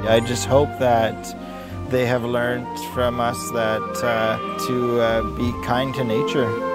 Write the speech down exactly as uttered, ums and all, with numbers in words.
I just hope that they have learned from us that uh, to uh, be kind to nature.